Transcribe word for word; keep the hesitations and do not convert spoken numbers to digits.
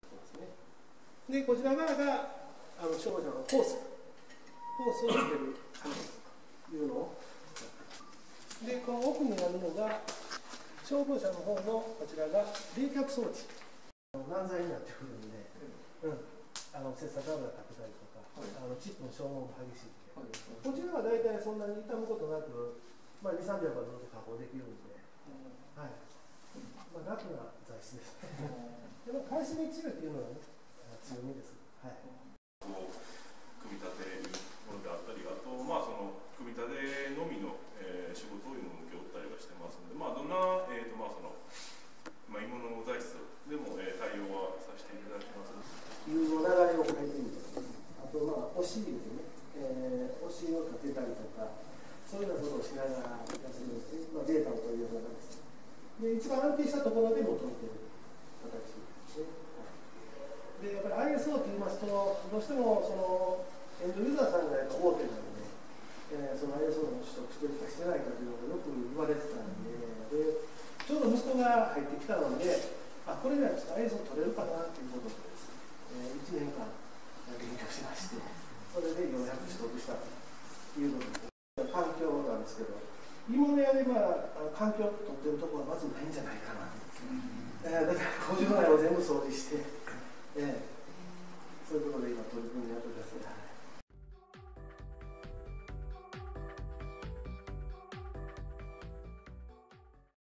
ですね。でこちら側があの消防車のホースホースをつけるカメラというのをでこの奥にあるのが消防車の方のこちらが冷却装置難材になってくるんで、うん、あの切削油がかけたりとか、はい、あのチップの消耗も激しいんで、はい、こちらは大体そんなに傷むことなく、まあ、に、さんびゃくはずっと加工できるんで、はい、まあ、楽な材質ですね。でも海水に強いっていうのはね、強みです。はい。 組み立てるものであったり、あと、まあ、その組み立てのみの、えー、仕事をいうのも請け負ったりはしてますので、まあ、どんな、えーとまあそのまあ、鋳物材質でも、えー、対応はさせていただきます。 湯の流れを変えてみたり、あと、まあ、お尻でね、えー、お尻を立てたりとか、そういうようなことをしながらやってるんですね。まあ、データを取りながらです。で、一番安定したところで求めている形ですね。で、やっぱり アイエスオー といいますと、どうしてもそのエンドユーザーさんがやっぱ大手なので、えー、その アイエスオー の取得してるかしてないかというのがよく言われてたんで、でちょうど息子が入ってきたので、あ、これならちょっと アイエスオー 取れるかなということでです、えー、いちねんかん勉強しまして、それでようやく取得したということです。環境なんですけど、鋳物屋では環境を取ってるところはまずないんじゃないかな。えー、だから工場内を全部掃除して、えー